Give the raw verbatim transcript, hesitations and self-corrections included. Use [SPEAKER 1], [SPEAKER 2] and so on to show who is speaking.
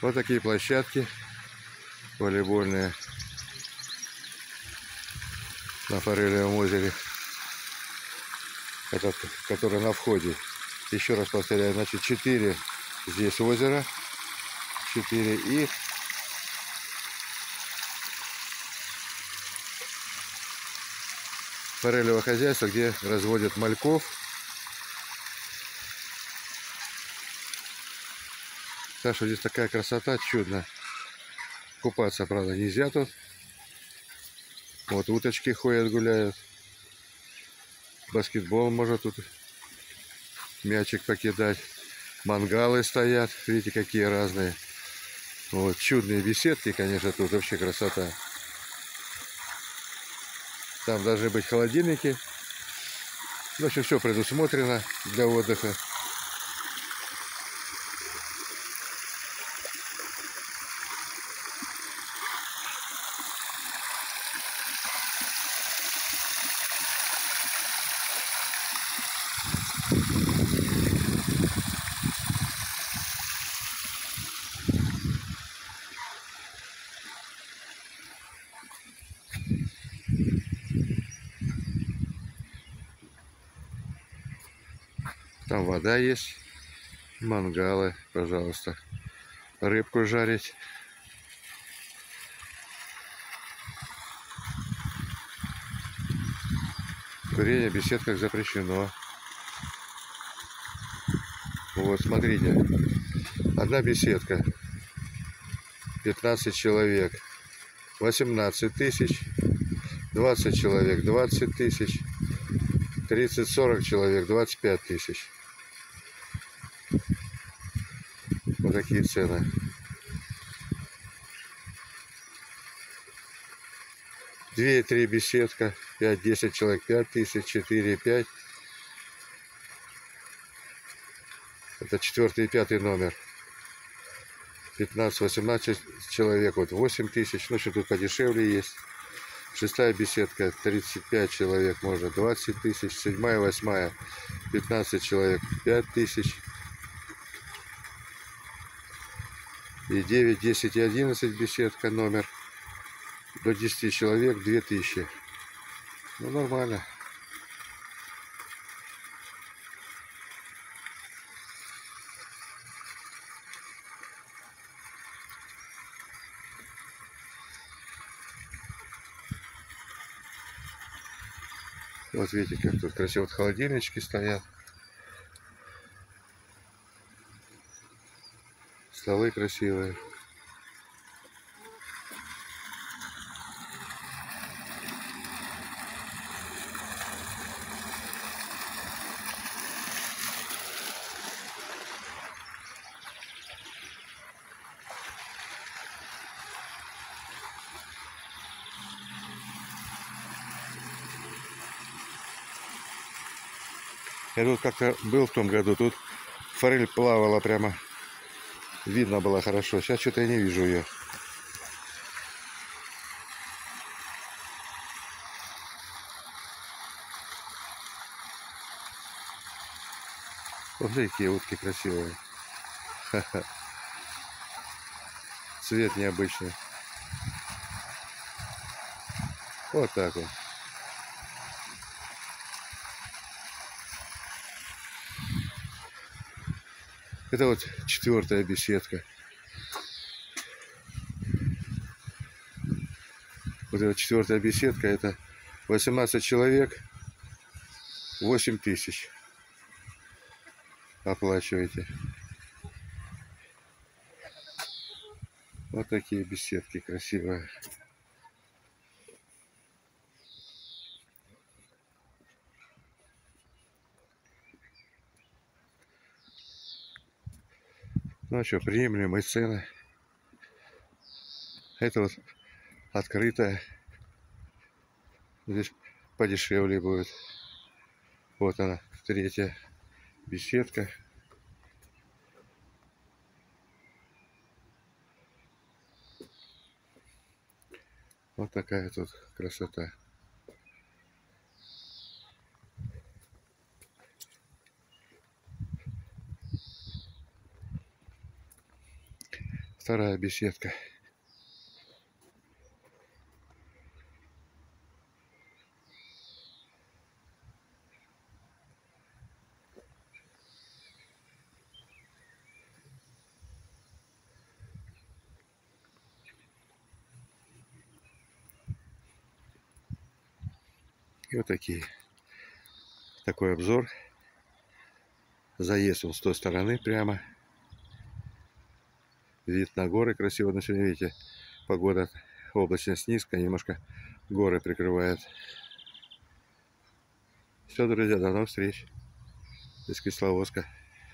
[SPEAKER 1] Вот такие площадки волейбольные на Форелевом озере, этот, который на входе. Еще раз повторяю, значит, четыре здесь озеро, четыре и форелевое хозяйство, где разводят мальков. Так что здесь такая красота, чудно. Купаться, правда, нельзя тут. Вот уточки ходят, гуляют. Баскетбол может тут мячик покидать. Мангалы стоят. Видите, какие разные. Вот чудные беседки, конечно, тут вообще красота. Там должны быть холодильники. В общем, все предусмотрено для отдыха. Там вода есть, мангалы, пожалуйста, рыбку жарить. Курение в беседках запрещено. Вот, смотрите, одна беседка, пятнадцать человек, восемнадцать тысяч, двадцать человек, двадцать тысяч, тридцать-сорок человек, двадцать пять тысяч. Вот такие цены. Две-три беседка, пять-десять человек, пять тысяч, четыре-пять. Это четвертый и пятый номер. пятнадцать-восемнадцать человек, вот восемь тысяч. Ну, что тут подешевле есть. Шестая беседка, тридцать пять человек, может, двадцать тысяч. Седьмая, восьмая, пятнадцать человек, пять тысяч. И девять, десять и одиннадцать беседка номер. До десяти человек, две тысячи. Ну, нормально. Вот видите, как тут красиво. Вот холодильнички стоят. Столы красивые. Я тут как-то был в том году, тут форель плавала прямо, видно было хорошо. Сейчас что-то я не вижу ее. Вот какие утки красивые. Ха-ха. Цвет необычный. Вот так вот. Это вот четвертая беседка. Вот эта четвертая беседка, это восемнадцать человек, восемь тысяч. Оплачиваете. Вот такие беседки красивые. Ну а что, приемлемые цены. Это вот открытая. Здесь подешевле будет. Вот она, третья беседка. Вот такая тут красота. Вторая беседка. И вот такие. Такой обзор. Заезд он с той стороны прямо. Вид на горы красиво. Но сегодня, видите, погода, облачность низкая, немножко горы прикрывает. Все, друзья, до новых встреч из Кисловодска.